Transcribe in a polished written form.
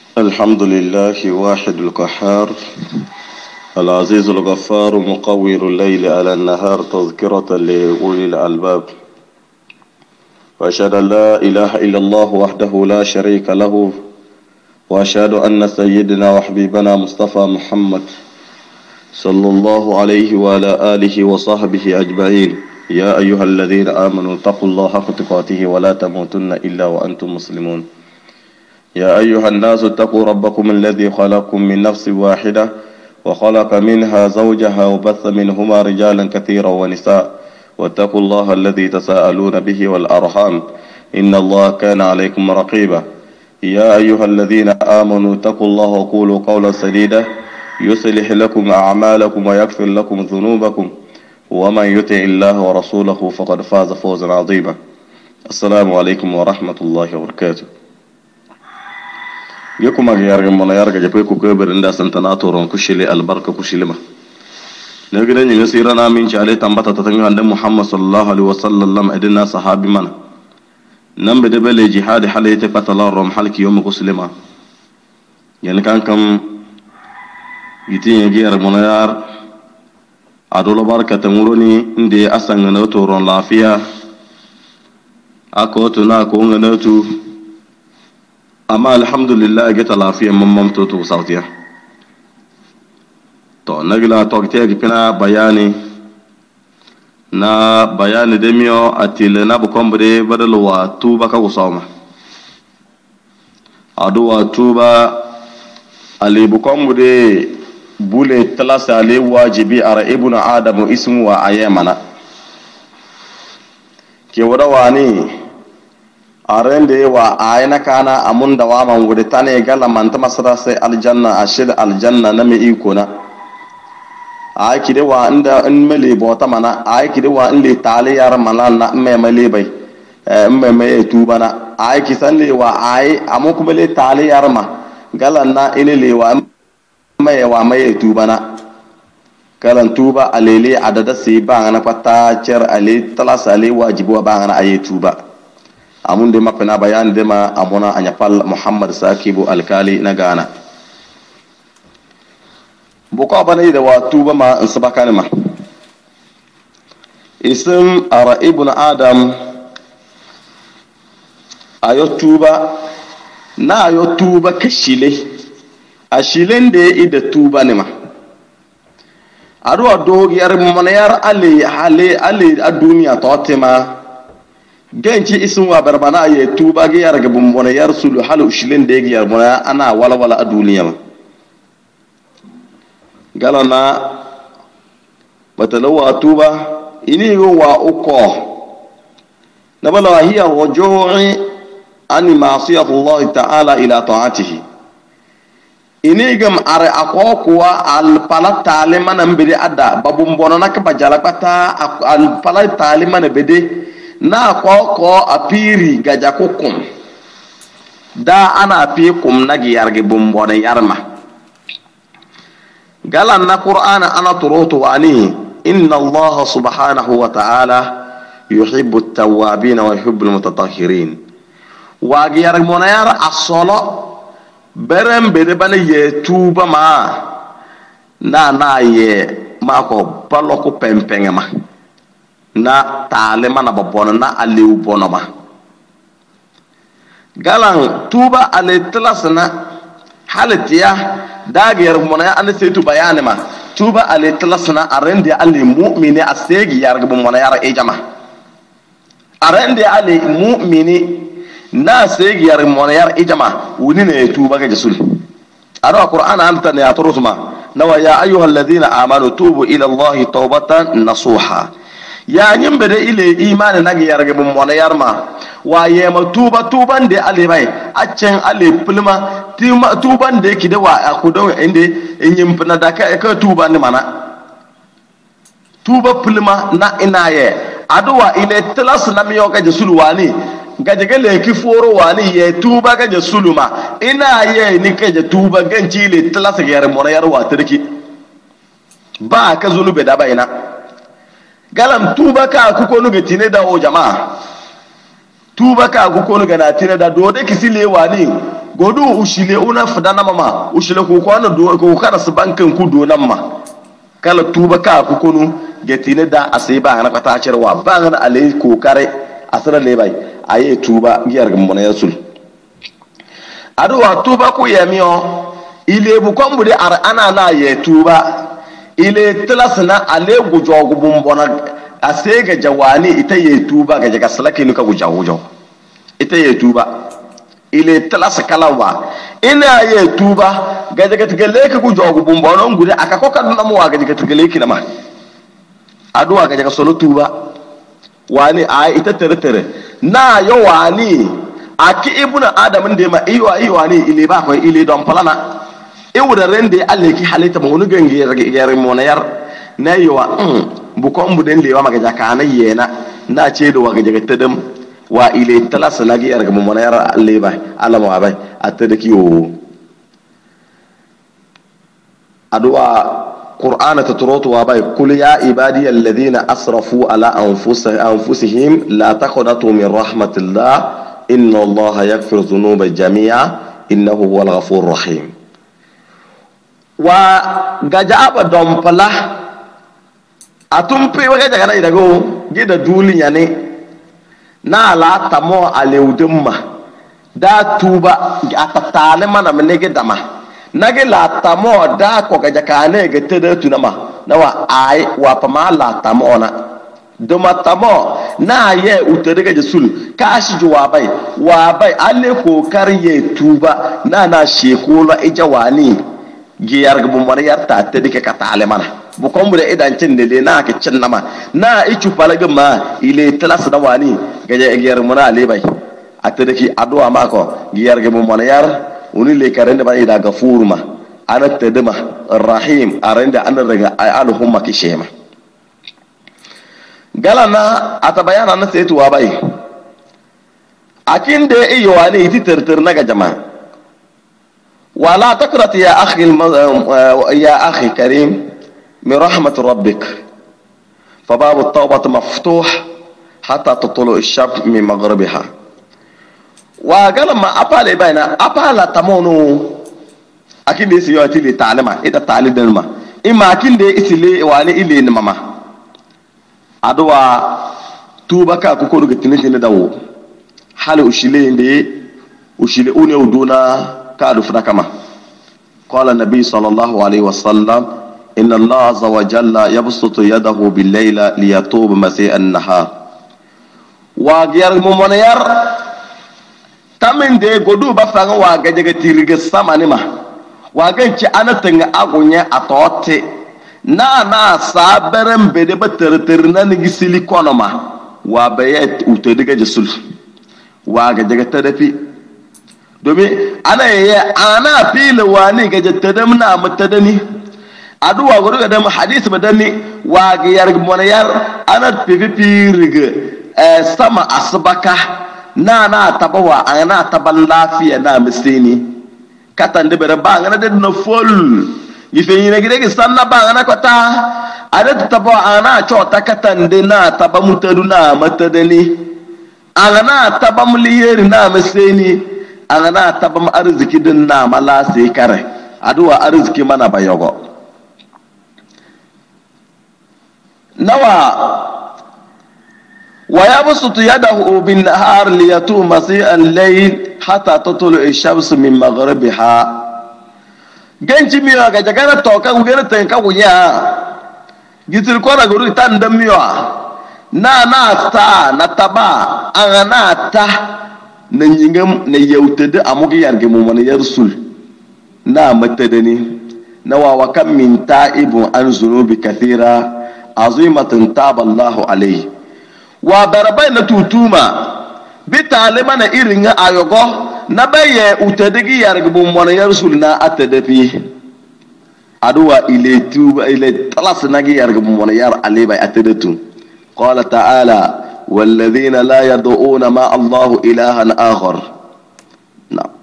الحمد لله واحد القهار العزيز الغفار مقوّر الليل على النهار تذكرة لأولي الألباب. وأشهد أن لا إله إلا الله وحده لا شريك له، وأشهد أن سيدنا وحبيبنا مصطفى محمد صلى الله عليه وعلى آله وصحبه أجمعين. يا أيها الذين آمنوا اتقوا الله حق تقاته ولا تموتن إلا وأنتم مسلمون. يا أيها الناس اتقوا ربكم الذي خلقكم من نفس واحدة وخلق منها زوجها وبث منهما رجالا كثيرا ونساء، واتقوا الله الذي تساءلون به والأرحام إن الله كان عليكم رقيبا. يا أيها الذين آمنوا اتقوا الله وقولوا قولا سديدا يصلح لكم أعمالكم ويغفر لكم ذنوبكم، ومن يطع الله ورسوله فقد فاز فوزا عظيما. السلام عليكم ورحمة الله وبركاته. يكم أغيار من يارجع جبيكو كبر إندا سنتناتو رون كشلي البركة كشلي ما نقدر نسيرنا من شعلي تنبت تتنجح عند محمد صلى الله عليه وسلم إدنا صحابي منا نم بدبل جهاد حالي تفتلا رم حالك يوم كسلما يعني كان كم يتين يجير من يار أدول بركة تمرني إندي أسنغ نوتو رون لافيا أكوتو ناكو نوتو amma alhamdulillah geta lafiya mamam to sautiya to nagila to ke kina bayani demio atile na bukombre badalo wa tuba ka usama adu wa tuba ali bukombre bule talasa ali wajibi ara ibnu adam ismu wa ayamana ke wada wani arende wa ayna kana amunda wa man gude tane gala man ta masara sai aljanna ashil aljanna na mi iko na ay kide wa inda in mele bota mana ay kide wa in le tale yar mana na me mele bai me tuba na ay kisan le wa ay amu kuma le tale yar ma gala na ile le wa me tuba na kalan tuba alele adada sai ba na kwata cer ale talasa ale wajibi wa ba na ayi tuba amun de mapena bayan de ma amona anyapal muhammad sakibu alkali na gana boko bane da watu ba ma in sabaka ne ma ism ara ibn adam ayotuba na ayotuba kashile ashilen de ida tuba ne ma adu adogiyar manayar ali a duniya totema genci isin wa barbana ya tuba ga yar gabun bona yar sulu halu shilin da yar bona ana wala a duniya ma galana batalawa tuba ini wa uko nabala hiya rujui an ma'siyati Allah ta'ala ila ta'atihi ini gam are akokuwa al pala talima nan bede ada babun bona nak bajala pata al pala talima na bede na koko apiri gaja kukum da ana api kum nagi yarge bumbone yarma galan na qur'ana ana turutu ani inna allah subhanahu wa ta'ala yuhibbu at-tawwabin wa yuhibbu al-mutatahhirin wa yarge monayar asolo berem bede bane ye tuba ma na ye mako baloko pempengema na talema na babona na aliu bonoma galan tuba ale tlasna halatiya dagiyar mona an sai tu bayani ma tuba ale tlasna arende ale mu'mini asegi yar gbo mona yar ejama arende ale mu'mini na asegi yar mona yar ejama wuni ne tuba ga jasul aro qur'ana anta ne atrusma nawa ya ayyuhalladhina amanu tubu ila allahi tawbatan nasuha ya yin bada ile imani nagi yarge bun mona yarma wa yema tuban de ale bai accen ale pulma tuban de kide wa akudo inde yin fina da ka tuban mana tuba pulma na inaye adwa ile tlas na miyo ga sulwani gaje le ki foro wani ye tuba ga suluma inaye ni ka tuba ganci ile tlas ga yar mona yarwa turki ba ka zulube da baina galam tuba ka kuko nuga tine da o jama'a tuba ka kuko nuga na tine da do de kisile wani godu ushile una fadana mama ushile ko ko na do ko kada su bankan ku do nan ma kala tuba ka ku kunu getine da asai ba na kwata cirwa ba ga alai ko kare asara le bai aye tuba giyar gumbo na yasul aduwa tuba ku yamiyo ile bu kombu de ar ana na ye tuba ile tlasna ale gujo gubumbo na asai ga jawani ita ye tuba ga jaga salake ni ka gujo ita ye tuba ile tlas kalawa ina ye tuba ga jaga tigale ka gujo gubumbo non gude aka ko kan namu ga jaga tigale ki na ma aduwa ga jaga solo tuba wani a ita tere na yo wani aki ibnu adam de ma iwa ni ile ba ko ile don falana iwuda rende alle ki halita mo nuga ngere mo na yar na yo bu ko mbu den lewa maga jaka na yena na ce do waga jaga tadam wa ile talasa lagi yar ga mo na yar alle ba alama ba atada ki yo adwa قرآن تتروت وابي قل يا عبادي الذين أسرفوا على أنفسهم لا تقنطوا من رحمة الله إن الله يغفر الذنوب جميعا إنه هو الغفور الرحيم وجاء بدمبلا أتمبي وجاء كنا يدعو جد دولي يعني نالا تمو عليودم دا توبا أتتعلم أنا منك دما nage la tamo da ko ga jakane ga tada tunama nawa ai wa pama la tamo na duma tamo na ye utere ga jesul kashi jawabai wa bai alle ko karye tuba na shekolo ijawani giyar gubun wani yarta ta dike ka tale mana bu kon bude idan cin ne na ka cin nama na ichu palaga ma ile talas da wani ga giyar muna ale bai atadaki addu'a mako giyar gubun wani yar uni le karende ba ida gafur ma ana tedema rahim arende ana daga alhumma kishema galana atabayana na setu wa bai akinde iyo wani iti terter naga jama wala takrat ya akhi karim min rahmat rabbik فباب التوبة مفتوح حتى تطلع الشمس من مغربها وقال ما أبالي بينا أبالا تمونو أكيد يسي يوتي لي تعلمة إذا تعلم دلما إما أكيد يسي لي واني إلي نماما أدوا توبكا كوكورو كتنين داو حالي أشيلي دي أشيلي أوني ودونا كادو فنكما قال النبي صلى الله عليه وسلم إن الله عز وجل يبسط يده بالليل ليتوب مسيء النهار وغير ممنير tamin de godu ba fanga wa gaje tirige samani ma wa ganci anatin agunye atote na saberen bede ba terter na ni gisili konoma wa bayet utediga jesul wa gaje tadafi domin ana fili wani gaje tadam na mutadani aduwa godu da hadisi badani wa ga yar monayar ana pipi rige sama asbaka na tabawa ana taban lafiya na misini katan de bere ba ngana de no fol yife yine gide gi sanna ba ngana kota ada tabawa ana chota katan de na tabamutadu na matadani ana tabam liyeri na misini ana tabam arziki din na malase kare aduwa arziki mana bayogo nawa ويبسط يده بالنهار ليتوب مسيء الليل حتى تطلع الشمس من مغربها genci miyo ga jagana toka ugere tenka kunya gitil kora guru tanda miyo na sta na taba angana ta na nyingam na yautade amugi yarge mu man yarsul na matadani na wa kam min ta'ibun an zunubi kathira azimatan taba Allahu alayhi wa barabai na tutuma bitalima na irin ayogo na baye utadigi yargbu mona yarsul na atadafi aduwa ile tuba ile talas nagi yargbu mona yar alibai atadatu qala ta'ala والذين لا يدعون مع الله إلها آخر نعم